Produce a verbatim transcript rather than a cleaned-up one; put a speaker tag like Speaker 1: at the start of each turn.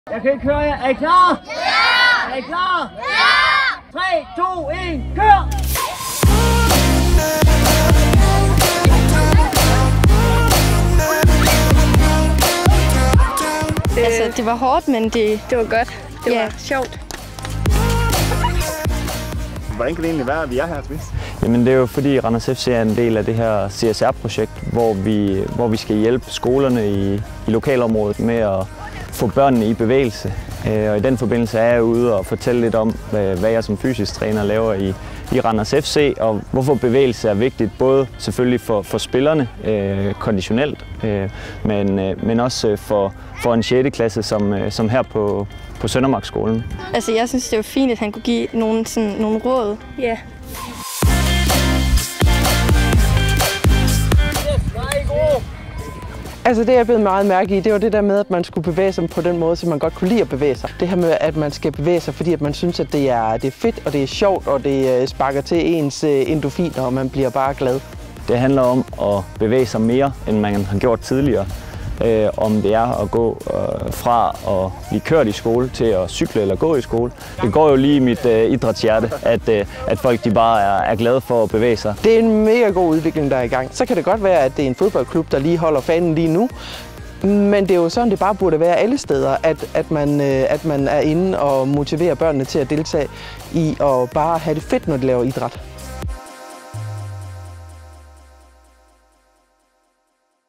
Speaker 1: Jeg kan ikke høre jer. Er I klar? Ja! Er I klar? Ja! tre, to, et, kør!
Speaker 2: Altså, det var hårdt, men det, det var godt. Det
Speaker 3: ja.
Speaker 2: var sjovt.
Speaker 4: Hvordan kan det egentlig være, at vi er her, Smith?
Speaker 5: Jamen det er jo fordi Randers F C er en del af det her C S R-projekt, hvor vi, hvor vi skal hjælpe skolerne i, i lokalområdet med at få børnene i bevægelse. Og i den forbindelse er jeg ude og fortælle lidt om, hvad jeg som fysisk træner laver i, i Randers F C, og hvorfor bevægelse er vigtigt, både selvfølgelig for, for spillerne øh, konditionelt, øh, men, øh, men også for, for en sjette klasse som, øh, som her på, på Søndermarkskolen.
Speaker 2: Altså jeg synes, det var fint, at han kunne give nogle, sådan, nogle råd. Ja.
Speaker 6: Altså det, jeg blev meget mærke i, det var det der med, at man skulle bevæge sig på den måde, så man godt kunne lide at bevæge sig. Det her med, at man skal bevæge sig, fordi at man synes, at det er, det er fedt, og det er sjovt, og det sparker til ens endorfiner, og man bliver bare glad.
Speaker 5: Det handler om at bevæge sig mere, end man har gjort tidligere. Øh, om det er at gå øh, fra at blive kørt i skole til at cykle eller gå i skole. Det går jo lige i mit øh, idrætshjerte, at, øh, at folk de bare er, er glade for at bevæge sig.
Speaker 6: Det er en mega god udvikling, der er i gang. Så kan det godt være, at det er en fodboldklub, der lige holder fanen lige nu. Men det er jo sådan, det bare burde være alle steder, at, at, man, øh, at man er inde og motiverer børnene til at deltage i at bare have det fedt, når de laver idræt.